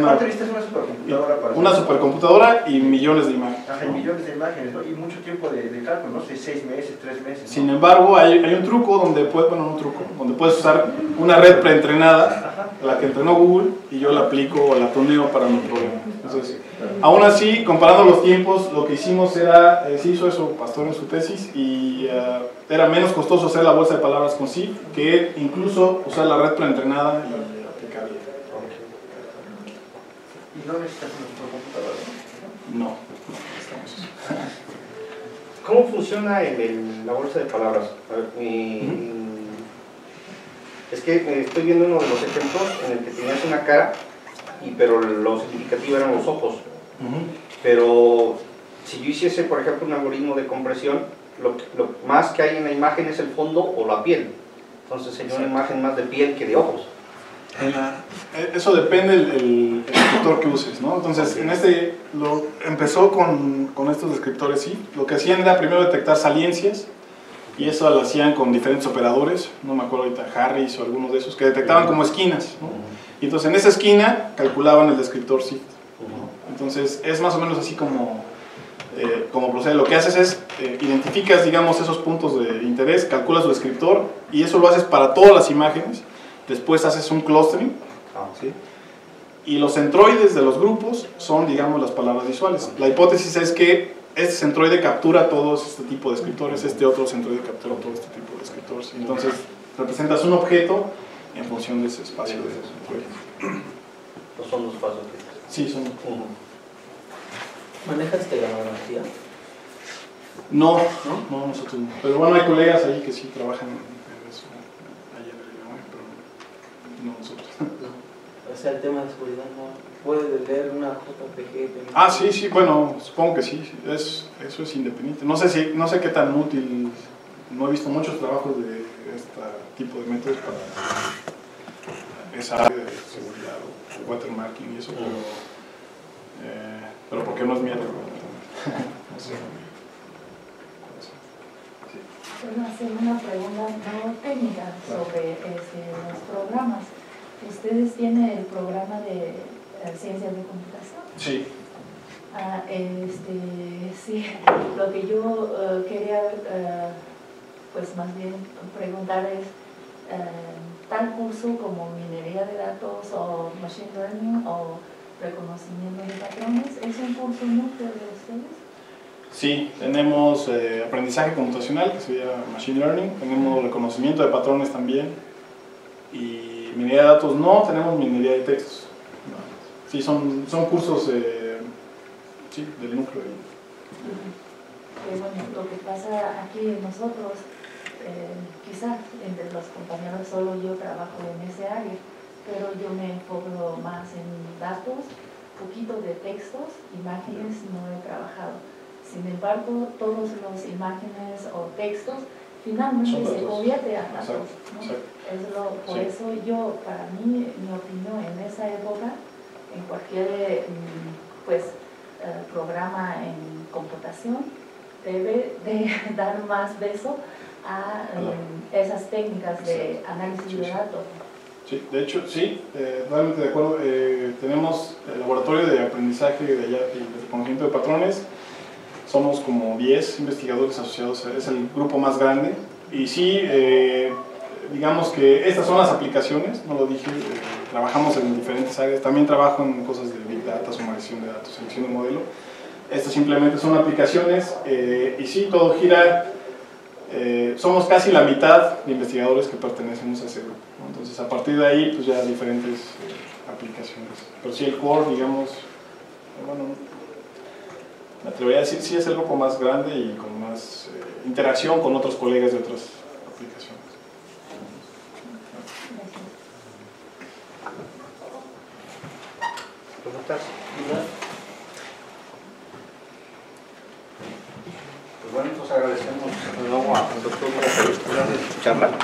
una supercomputadora y millones de imágenes. Ajá, y millones de imágenes, ¿no? Y mucho tiempo de cálculo, no sé, 6 meses, 3 meses, ¿no? Sin embargo, hay un truco donde puedes usar una red preentrenada, la que entrenó Google, y yo la aplico o la tuneo para mi problema. Entonces, aún así, comparando los tiempos, lo que hicimos era, sí hizo eso Pastor en su tesis, y era menos costoso hacer la bolsa de palabras con sí, que incluso usar la red preentrenada y aplicar bien. ¿Y no necesitas una computadora? No. ¿Cómo funciona la bolsa de palabras? A ver, es que estoy viendo uno de los ejemplos en el que tenías una cara, pero lo significativo eran los ojos. Pero si yo hiciese, por ejemplo, un algoritmo de compresión, lo más que hay en la imagen es el fondo o la piel. Entonces sería una imagen más de piel que de ojos. Eso depende del descriptor que uses, ¿no? Entonces, empezó con estos descriptores, sí. Lo que hacían era primero detectar saliencias, y eso lo hacían con diferentes operadores, no me acuerdo ahorita, Harris o algunos de esos, que detectaban como esquinas, ¿no? Y entonces en esa esquina calculaban el descriptor SIFT. Entonces es más o menos así como procede. Lo que haces es, identificas, digamos, esos puntos de interés, calculas su descriptor, y eso lo haces para todas las imágenes. Después haces un clustering, ¿sí? Y los centroides de los grupos son, digamos, las palabras visuales. La hipótesis es que este centroide captura todos este tipo de descriptores, este otro centroide captura todo este tipo de descriptores. Entonces representas un objeto en función de ese espacio de centroides. ¿No son los pasos? Sí, son. ¿Manejas esteganografía? No, nosotros no. Pero bueno, hay colegas ahí que sí trabajan en eso, allá en el idioma, pero no nosotros. O sea, el tema de seguridad no puede leer una JPG. Ah, sí, bueno, supongo que sí, eso es independiente. No sé qué tan útil, no he visto muchos trabajos de este tipo de métodos para esa área de seguridad o watermarking y eso, pero porque no es mi área. No sé. Puedo hacer una pregunta no técnica sobre los programas. ¿Ustedes tienen el programa de ciencias de computación? Sí. Sí, lo que yo quería, pues más bien preguntar es, tal curso como minería de datos o machine learning o reconocimiento de patrones, ¿es un curso núcleo de ustedes? Sí, tenemos aprendizaje computacional, que sería machine learning, tenemos reconocimiento de patrones también, y minería de datos no, tenemos minería de textos. Sí, son cursos sí, del núcleo. Bueno, lo que pasa aquí nosotros, quizás entre los compañeros solo yo trabajo en ese área, pero yo me enfoco más en datos, poquito de textos, imágenes no he trabajado. Sin embargo, todos los imágenes o textos finalmente se convierte a datos, ¿no? Por eso yo, para mí, mi opinión en esa época, en cualquier programa en computación, debe de dar más peso a esas técnicas de análisis de datos. Sí, de hecho, sí, totalmente de acuerdo. Tenemos el laboratorio de aprendizaje de allá y de reconocimiento de patrones. Somos como 10 investigadores asociados, es el grupo más grande. Y sí, digamos que estas son las aplicaciones, no lo dije, trabajamos en diferentes áreas. También trabajo en cosas de Big Data, sumarización de datos, selección de modelo. Estas simplemente son aplicaciones y sí, todo gira. Somos casi la mitad de investigadores que pertenecemos a ese grupo, ¿no? Entonces, a partir de ahí, pues ya diferentes aplicaciones. Pero sí, el core, digamos, bueno, me atrevería a decir, sí es el grupo más grande y con más interacción con otros colegas de otras aplicaciones. ¿Preguntas? Pues bueno, entonces agradecemos de nuevo al doctor por la charla.